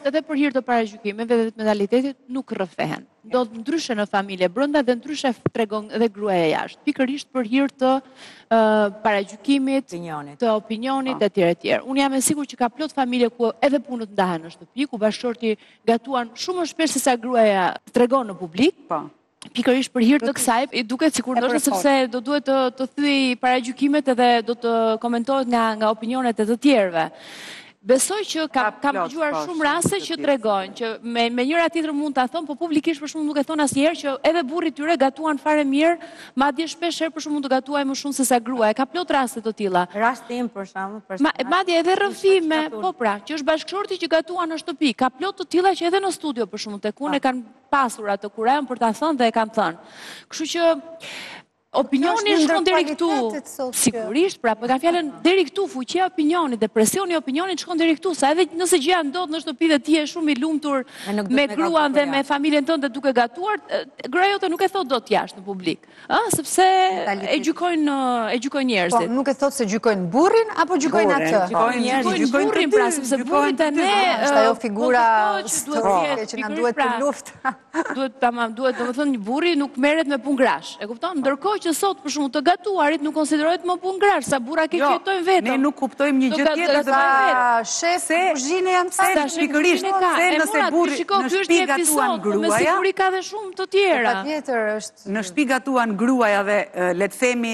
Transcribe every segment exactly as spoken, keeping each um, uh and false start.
edhe për hir të paragjykimeve dhe të mentalitetit nuk rrëfehen. Ndodh ndryshe në familje brenda dhe ndryshe tregon edhe gruaja jashtë. Pikërisht për hir të uh, paragjykimit, të opinionit e tjerë e tjerë. Unë jam e sigurt që ka plot familje ku edhe punët ndahen në shtëpi, ku bashkëshorti gatuan shumë më shpesh se sa gruaja tregon në publik. Po. Pikërisht për hir të kësaj, i duket sikur ndoshta sepse do duhet të të thyej paragjykimet edhe do të komentohet nga nga opinionet e të tjerëve. Besoj që kam, kam dëgjuar shumë raste që tregojnë që me, me njëra tjetër mund ta thonë, po publikisht për shkak nuk e thon asnjëherë që edhe burri tyre gatuan fare mirë, madje shpesh herë për shkak mund të gatuaj më shumë se sa gruaja. Ka plot raste të tilla. Rasti im për shkakun, Ma, madje edhe rrëfime, po pra, që është bashkëshorti që gatuan në shtëpi. Ka plot të tilla që edhe në studio për shkak tek unë kanë pasur atë kurajën për ta thënë dhe e kanë thënë. Kështu që opinioni shkon deri këtu, sigurisht, pra, për ka fjallën deri këtu, fuqia e opinionit, depresioni i opinionit shkon deri këtu, sa edhe nëse gjëja ndodh në shtëpi dhe ti je shumë i lumtur me gruan dhe me familjen tënde duke gatuar, gruaja jote nuk e thot dot jashtë në publik, ë, sepse e gjykojnë e gjykojnë njerëzit. Po, nuk e thot se gjykojnë burrin apo gjykojnë atë? Gjykojnë njerëzit, burrin, pra, sepse burri tani është ajo figura që na duhet për luftë. Duhet, tamam, duhet, domethënë një burri nuk merret me punë grash. E kupton? Ndërkohë që sot për shkak të gatuarit nuk konsiderohet më punë grash, sa burra ke jetojnë vetëm. Ne nuk kuptojmë një gjë tjetër të vetë. Shef kuzhinë janë se pikërisht se nëse burri në shtëpi gatuan gruaja, me siguri ka dhe shumë të tjera. Patjetër është. Në shtëpi gatuan gruaja dhe le të themi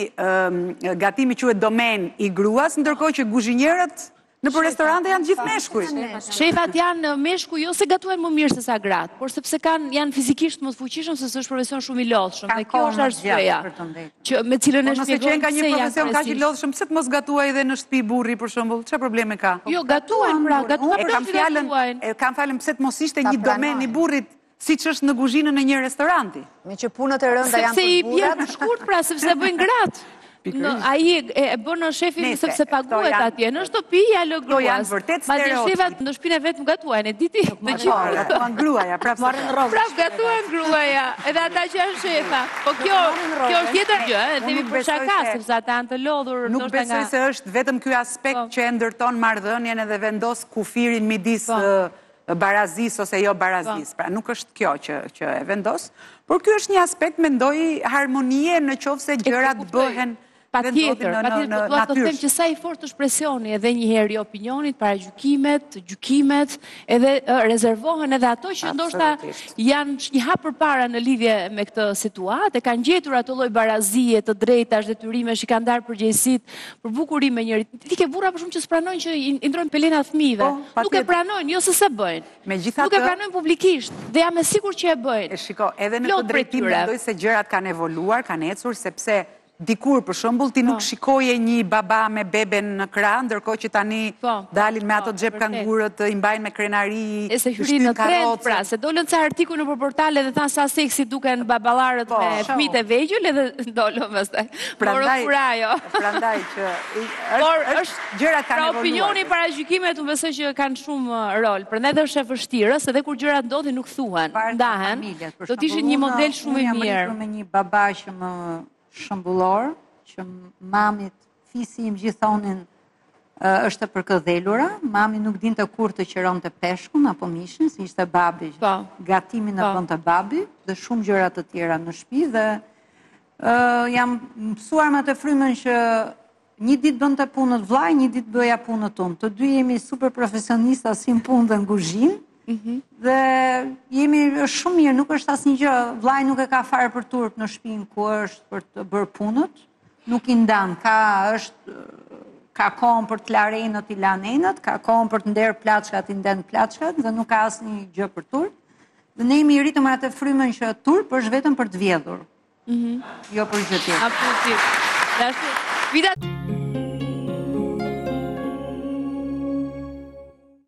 gatimi quhet domen i gruas, ndërkohë që kuzhinierët në për restorante janë gjithë meshkuj. Shefat janë meshkuj, jo se gatuajnë më mirë se sa gratë, por sepse kanë janë fizikisht më të fuqishëm se është profesion shumë i lodhshëm. Dhe kjo është arsyeja. Që me cilën e shpjegojnë se janë ka një profesion kaq i lodhshëm, pse të mos gatuaj edhe në shtëpi burri për shembull? Çfarë probleme ka? Jo, gatuajnë pra, gatuajnë. Kam fjalën, kam fjalën pse të mos ishte një domen i burrit siç është në kuzhinën e një restoranti. Me që punët e rënda janë për burrat. Sepse i bën shkurt pra, sepse bëjnë gratë. Ai e bën në shefin sepse paguhet atje. Në shtëpi ja lë gruas. Madje shefat në shtëpinë vet nuk gatuajnë, e diti? Të gjithë gatuan gruaja, prapë marrin rrogë. Prapë gatuan gruaja, edhe ata që janë shefa. Po kjo, kjo është tjetër gjë, e themi për shaka, sepse ata janë të lodhur nuk besoj se është vetëm ky aspekt që e ndërton marrëdhënien edhe vendos kufirin midis barazis ose jo barazis. Pra nuk është kjo që që e vendos, por ky është një aspekt mendoj harmonie në qoftë se gjërat bëhen patjetër, patjetër, po të them që sa i fortë është presioni edhe një herë i opinionit, paragjykimet, gjykimet, edhe rezervohen edhe ato që ndoshta janë një hap përpara në lidhje me këtë situatë, e kanë gjetur ato lloj barazie të drejtash, detyrimesh që kanë ndarë përgjegjësitë për bukurinë me njëri. Ti ke burra për shkak që s'pranojnë që i ndrojnë pelena fëmijëve. Nuk e pranojnë, jo se se bëjnë. Nuk e pranojnë publikisht dhe jam e sigurt që e bëjnë. E shiko, edhe në këtë drejtim mendoj se gjërat kanë evoluar, kanë ecur sepse dikur, për shembull, ti nuk shikoje një baba me beben në krah, ndërkohë që tani dalin me ato xhep kangurët, i mbajnë me krenari, e se hyrin në trend, pra, se dolën ca artikuj në portale dhe thanë sa seksi duken baballarët me fëmijët e vegjël edhe dolën pastaj. Prandaj, ajo. Prandaj që por është gjërat kanë evoluar. Pra opinioni para gjykimet unë besoj që kanë shumë rol. Prandaj dhe është e vështirë, edhe kur gjërat ndodhin nuk thuhen, ndahen. Do të ishin një model shumë i mirë. Me një baba që më shëmbullor, që mamit, fisi im gjithonin është për këdhelura, mami nuk dinte kur të qironte peshkun apo mishin, si ishte babi, gatimin e bënte babi, dhe shumë gjëra të tjera në shtëpi dhe jam mësuar me të frymën që një ditë bënte punët vllai, një ditë bëja punët unë. Të dy jemi super profesionista si në punë dhe në kuzhinë. Dhe jemi shumë mirë, nuk është asnjë gjë, vllai nuk e ka fare për turp në shtëpinë ku është për të bërë punët, nuk i ndan, ka është ka kohën për të larë enët i lan enët, ka kohën për të nder plaçkat i nden plaçkat dhe nuk ka asnjë gjë për turp. Dhe ne jemi rritur me atë frymën që turp është vetëm për të vjedhur. Jo për gjë tjetër. Absolutisht.